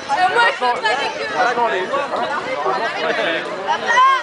Moi, je veux pas avec eux. Maintenant, les...